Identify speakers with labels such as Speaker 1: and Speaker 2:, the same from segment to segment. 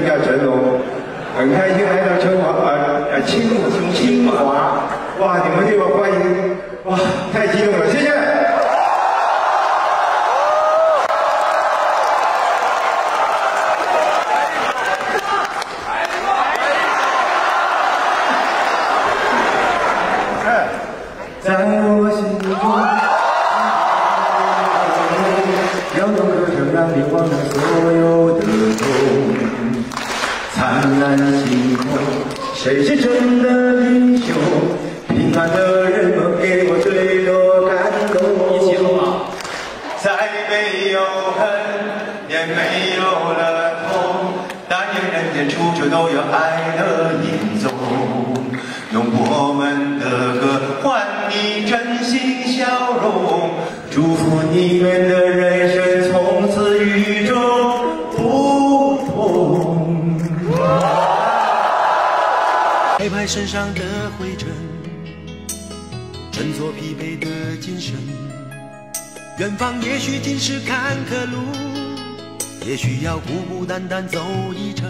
Speaker 1: 叫成龙，很开心来到清华，哇，你们对我欢迎，哇，太激动了，谢谢。在我心中，要用歌声让你忘了所有的痛。灿烂星空，谁是真的英雄？平凡的人们给我最多感动。一起录啊！再没有恨，也没有了痛，但愿人间处处都有爱的影踪。用我们的歌换你真心笑容，祝福你们的人生从此与众不同。
Speaker 2: 拍拍身上的灰尘，振作疲惫的精神。远方也许尽是坎坷路，也许要孤孤单单走一程。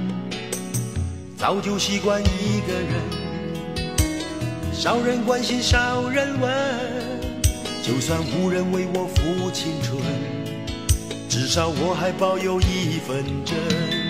Speaker 2: 早就习惯一个人。少人关心少人问，就算无人为我付青春，至少我还保有一份真。